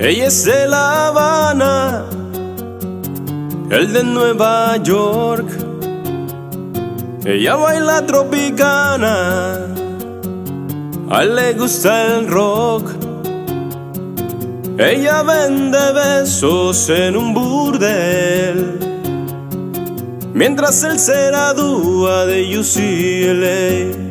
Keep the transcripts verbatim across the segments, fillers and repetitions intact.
Ella es de La Habana, él de Nueva York. Ella baila tropicana, a él le gusta el rock. Ella vende besos en un burdel, mientras él se gradúa de U C L A.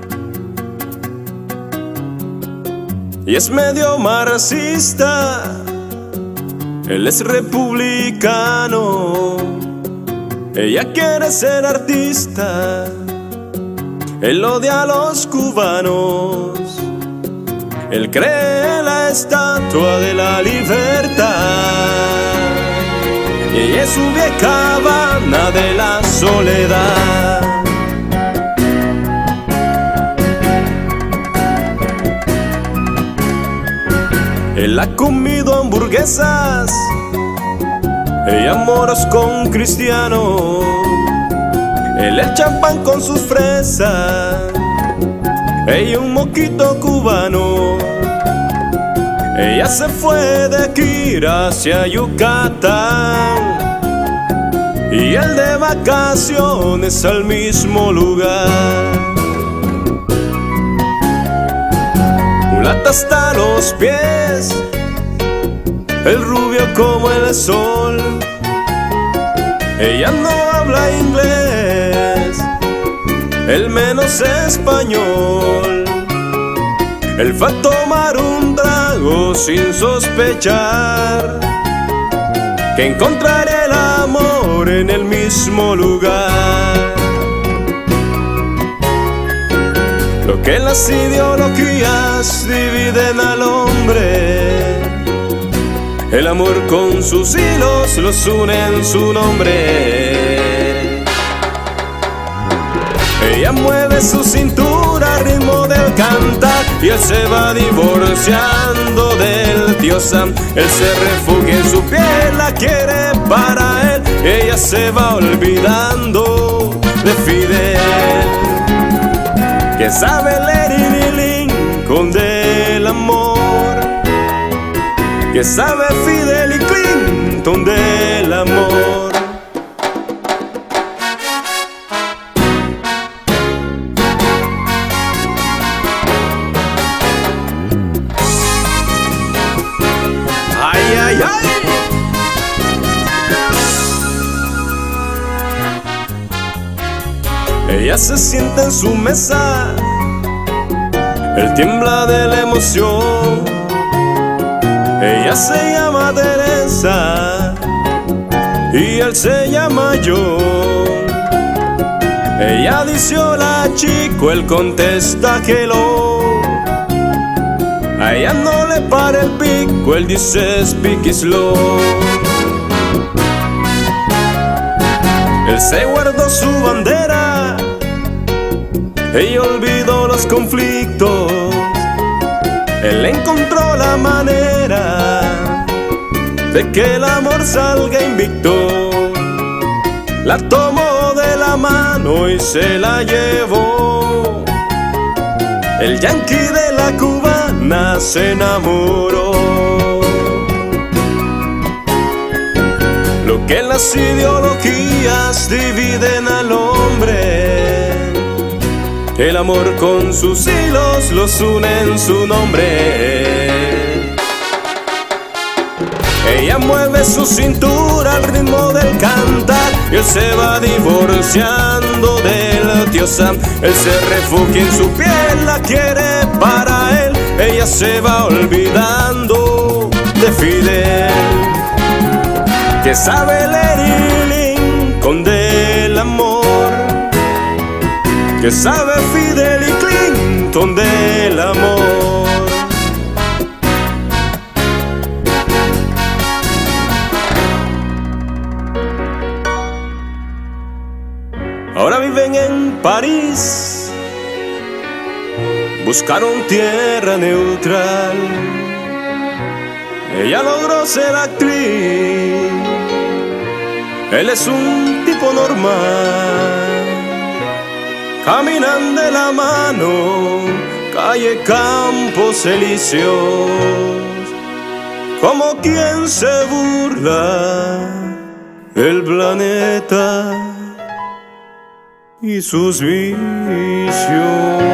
Y es medio marxista, él es republicano. Ella quiere ser artista, él odia a los cubanos. Él cree en la estatua de la libertad, y ella es su vieja Habana de la soledad. Él ha comido hamburguesas, ella moros con cristianos. Él el champán con sus fresas, ella un moquito cubano. Ella se fue de Quira hacia Yucatán, y él de vacaciones al mismo lugar. Mulata hasta los pies, el rubio como el sol. Ella no habla inglés, él menos español. Él fue a tomar un trago sin sospechar que encontraría el amor en el mismo lugar. Lo que las ideologías dividen al hombre, el amor con sus hilos los une en su nombre. Ella mueve su cintura al ritmo del cantar, y él se va divorciando del tío Sam. Él se refugia en su piel, la quiere para él. Ella se va olvidando de Fidel, que sabe Lenin Lincoln del amor, que sabe Fidel y Clinton del amor. Ay, ay, ay. Ella se sienta en su mesa, él tiembla de la emoción. Ella se llama Teresa y él se llama John. Ella dice hola chico, él contesta hello. A ella no le para el pico, él dice speak slow. Él se guardó su bandera, ella olvidó los conflictos. Él encontró la manera de que el amor salga invicto. La tomó de la mano y se la llevó. El yanqui de la cubana se enamoró. Lo que las ideologías dividen al hombre, el amor con sus hilos los une en su nombre. Ella mueve su cintura al ritmo del cantar, y él se va divorciando del tío Sam. Él se refugia en su piel, la quiere para él. Ella se va olvidando de Fidel, que sabe Lenin Lincoln del amor, que sabe Fidel y Clinton del amor. Ahora viven en París, buscaron tierra neutral. Ella logró ser actriz, él es un tipo normal. Caminan de la mano, calle Campos Elíseos, como quien se burla el planeta y sus vicios.